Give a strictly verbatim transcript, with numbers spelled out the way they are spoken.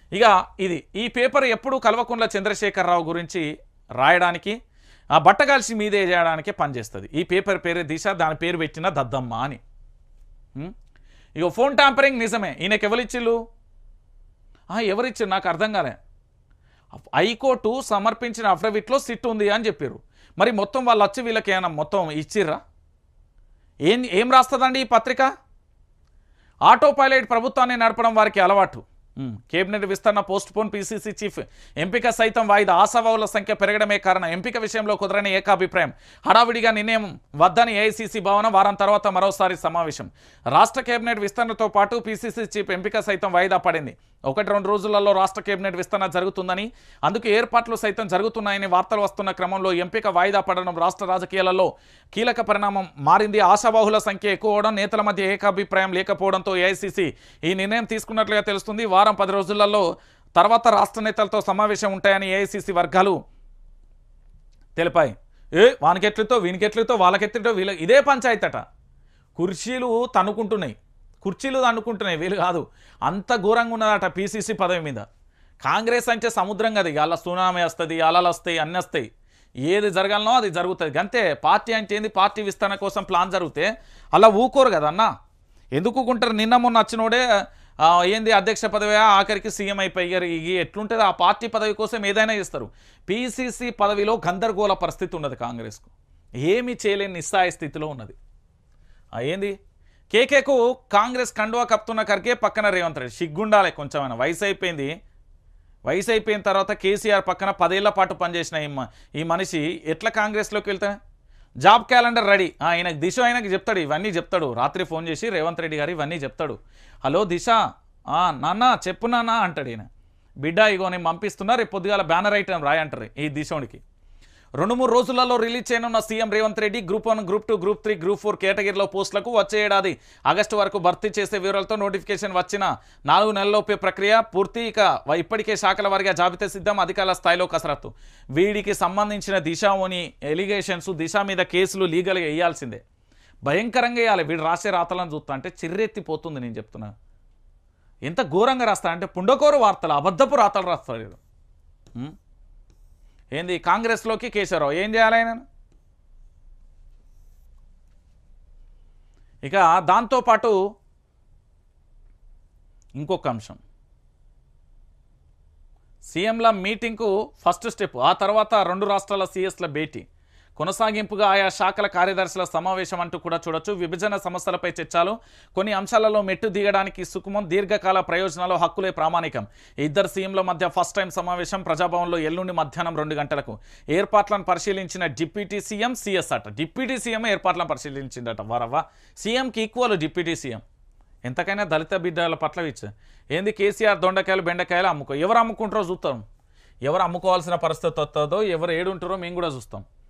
ఇక ఇది ఈ పేపర్ ఎప్పుడు కల్వకుంట్ల చంద్రశేఖరరావు గురించి రాయడానికి ఆ బట్టగాల్సి మీదే చేయడానికే పనిచేస్తుంది. ఈ పేపర్ పేరే దిశ, దాని పేరు పెట్టిన దద్దమ్మ అని. ఇక ఫోన్ ట్యాంపరింగ్ నిజమే. ఈయనకి ఎవరిచ్చిళ్ళు? ఎవరిచ్చారు నాకు అర్థం కాలే. హైకోర్టు సమర్పించిన అఫిడవిట్లో సిట్ ఉంది అని చెప్పారు. మరి మొత్తం వాళ్ళు వచ్చి వీళ్ళకి ఏమైనా మొత్తం ఇచ్చిర్రా? ఏం ఏం రాస్తుందండి ఈ పత్రిక? ఆటో పైలట్ ప్రభుత్వాన్ని నడపడం వారికి అలవాటు. కేబినెట్ విస్తరణ పోస్ట్ పోన్, పీసీసీ చీఫ్ ఎంపిక సైతం వాయిదా. ఆశావాహుల సంఖ్య పెరగడమే కారణం. ఎంపిక విషయంలో కుదరని ఏకాభిప్రాయం. హడావిడిగా నిర్ణయం వద్దని ఏఐసీసీ భావన. వారం తర్వాత మరోసారి సమావేశం. రాష్ట్ర కేబినెట్ విస్తరణతో పాటు పీసీసీ చీఫ్ ఎంపిక సైతం వాయిదా పడింది. ఒకటి రెండు రోజులలో రాష్ట్ర కేబినెట్ విస్తరణ జరుగుతుందని, అందుకు ఏర్పాట్లు సైతం జరుగుతున్నాయని వార్తలు వస్తున్న క్రమంలో ఎంపిక వాయిదా పడడం రాష్ట్ర రాజకీయాలలో కీలక పరిణామం మారింది. ఆశావాహుల సంఖ్య ఎక్కువ అవడం, నేతల మధ్య ఏకాభిప్రాయం లేకపోవడంతో ఏఐసీసీ ఈ నిర్ణయం తీసుకున్నట్లుగా తెలుస్తుంది. వారం పది రోజులలో తర్వాత రాష్ట్ర నేతలతో సమావేశం ఉంటాయని ఏఐసీసీ వర్గాలు తెలిపాయి. ఏ వానికెట్లతో వీనికెట్లతో వాళ్ళకెట్లతో వీళ్ళ ఇదే పంచాయతట. కుర్చీలు తన్నుకుంటున్నాయి, కుర్చీలు తన్నుకుంటున్నాయి, వీళ్ళు కాదు. అంత ఘోరంగా ఉన్నదట పీసీసీ పదవి మీద. కాంగ్రెస్ అంటే సముద్రం కదా, అలా సునామీ వస్తుంది, అలలు వస్తాయి, అన్నీ వస్తాయి. ఏది జరగాలనో అది జరుగుతుంది అంతే. పార్టీ అంటే ఏంది? పార్టీ విస్తరణ కోసం ప్లాన్ జరిగితే అలా ఊకోరు కదా అన్న. ఎందుకు ఊకుంటారు? నిన్న మొన్న వచ్చినోడే ఏంది అధ్యక్ష పదవి ఆఖరికి సీఎం అయిపోయారు. ఇవి ఎట్లుంటుంది? ఆ పార్టీ పదవి కోసం ఏదైనా చేస్తారు. పీసీసీ పదవిలో గందరగోళ పరిస్థితి ఉన్నది కాంగ్రెస్కు. ఏమీ చేయలేని నిస్సాయ స్థితిలో ఉన్నది. ఏంది కేకేకు కాంగ్రెస్ కండువా కప్తున్న కరికే పక్కన రేవంత్ రెడ్డి. సిగ్గుండాలి కొంచెమైనా. వయసు అయిపోయింది. వయసు అయిపోయిన తర్వాత కేసీఆర్ పక్కన పదేళ్ల పాటు పనిచేసిన ఈ మనిషి ఎట్లా కాంగ్రెస్లోకి వెళ్తా? Job calendar ready. ఆయనకు దిశ ఆయనకు చెప్తాడు, ఇవన్నీ చెప్తాడు. రాత్రి ఫోన్ చేసి రేవంత్ రెడ్డి గారు ఇవన్నీ చెప్తాడు. హలో దిశ, నాన్న చెప్పు నాన్న అంటాడు ఈయన. బిడ్డ ఇగో నేను పంపిస్తున్నా, రేపు పొద్దుగాల బ్యానర్ ఐటమ్ రాయి అంటారు ఈ దిశోనికి. రెండు మూడు రోజులలో రిలీజ్ చేయనున్న CM Revanth Reddy group one, group two, group three, group four కేటగిరీలో పోస్టులకు వచ్చే ఏడాది ఆగస్టు వరకు భర్తీ చేసే వివరాలతో నోటిఫికేషన్ వచ్చిన నాలుగు నెలల్లోపే ప్రక్రియ పూర్తి. ఇక ఇప్పటికే శాఖల వారిగా జాబితా సిద్ధం. అధికారుల స్థాయిలో కసరత్తు. వీడికి సంబంధించిన దిశలోని ఎలిగేషన్స్, దిశ మీద కేసులు లీగల్గా వేయాల్సిందే. భయంకరంగా వేయాలి. వీడు రాసే రాతలను చూస్తా అంటే చిర్రెత్తిపోతుంది. నేను చెప్తున్నా ఎంత ఘోరంగా రాస్తా అంటే పుండకోరు వార్తలు, అబద్ధపు రాతలు రాస్తాడు. ఏంది కాంగ్రెస్లోకి కేసీఆర్ ఏం చేయాలి ఆయన? ఇక దాంతోపాటు ఇంకొక అంశం, సీఎంల మీటింగ్కు ఫస్ట్ స్టెప్. ఆ తర్వాత రెండు రాష్ట్రాల సీఎస్ల భేటీ. కొనసాగింపుగా ఆయా శాఖల కార్యదర్శుల సమావేశం అంటూ కూడా చూడొచ్చు. విభజన సమస్యలపై చర్చలు. కొన్ని అంశాలలో మెట్టు దిగడానికి సుకుమం. దీర్ఘకాల ప్రయోజనాలు, హక్కులే ప్రామాణికం. ఇద్దరు సీఎంల మధ్య ఫస్ట్ టైం సమావేశం. ప్రజాభవన్లో ఎల్లుండి మధ్యాహ్నం రెండు గంటలకు. ఏర్పాట్లను పరిశీలించిన డిప్యూటీ సీఎం, సీఎస్ అట. డిప్యూటీ సీఎం ఏర్పాట్లను పరిశీలించిందట. వారవ్వ, సీఎంకి ఈక్వల్ డిప్యూటీ సీఎం. ఎంతకైనా దళిత బిడ్డల పట్ల ఇచ్చా. ఏంది కేసీఆర్ దొండకాయలు బెండకాయలు అమ్ముకో. ఎవరు అమ్ముకుంటారో చూస్తాం. ఎవరు అమ్ముకోవాల్సిన పరిస్థితి వస్తుందో, ఎవరు ఏడుంటారో మేము కూడా చూస్తాం.